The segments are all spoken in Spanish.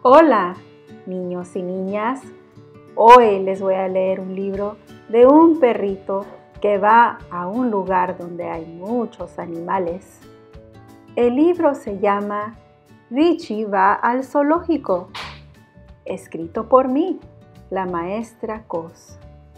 Hola, niños y niñas. Hoy les voy a leer un libro de un perrito que va a un lugar donde hay muchos animales. El libro se llama Richie va al zoológico, escrito por mí, la maestra Cos.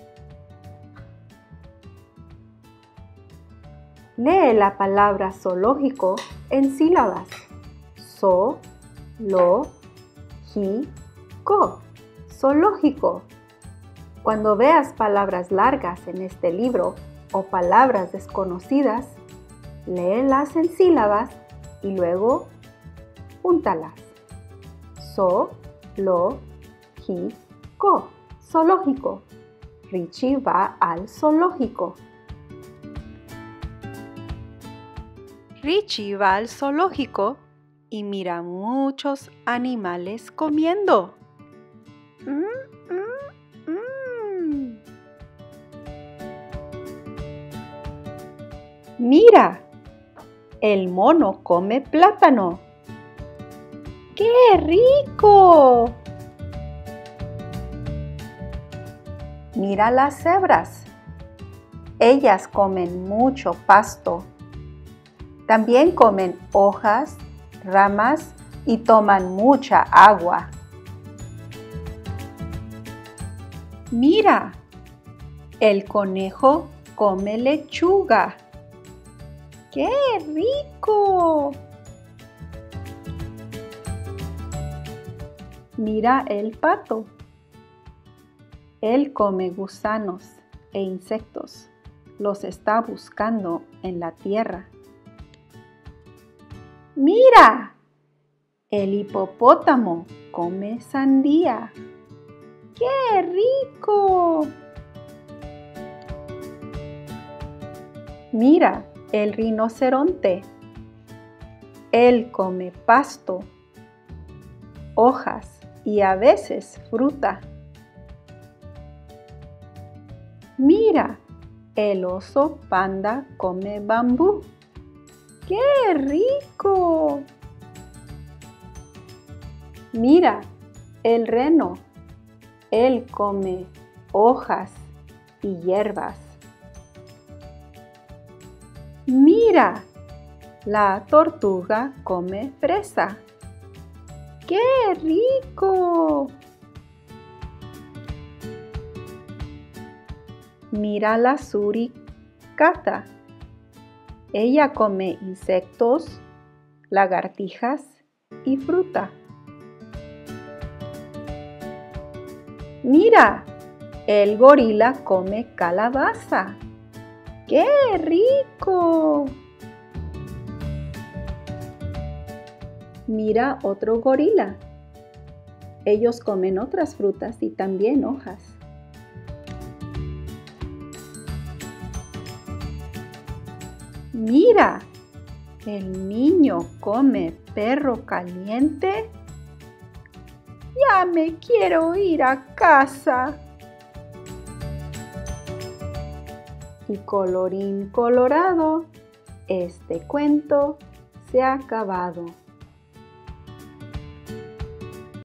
Lee la palabra zoológico en sílabas. So, lo, ji, co. Zoológico. Cuando veas palabras largas en este libro o palabras desconocidas, léelas en sílabas y luego júntalas. So, lo, ji, co. Zoológico. Richie va al zoológico. Richie va al zoológico y mira muchos animales comiendo. Mira, el mono come plátano. ¡Qué rico! Mira las cebras. Ellas comen mucho pasto. También comen hojas, ramas y toman mucha agua. Mira, el conejo come lechuga. ¡Qué rico! Mira el pato. Él come gusanos e insectos. Los está buscando en la tierra. ¡Mira! El hipopótamo come sandía. ¡Qué rico! Mira el rinoceronte. Él come pasto, hojas y a veces fruta. Mira, el oso panda come bambú. ¡Qué rico! Mira, el reno. Él come hojas y hierbas. Mira, la tortuga come fresa. ¡Qué rico! Mira la suricata. Ella come insectos, lagartijas y fruta. Mira, el gorila come calabaza. ¡Qué rico! Mira otro gorila. Ellos comen otras frutas y también hojas. Mira, el niño come perro caliente. Ya me quiero ir a casa. Y colorín colorado, este cuento se ha acabado.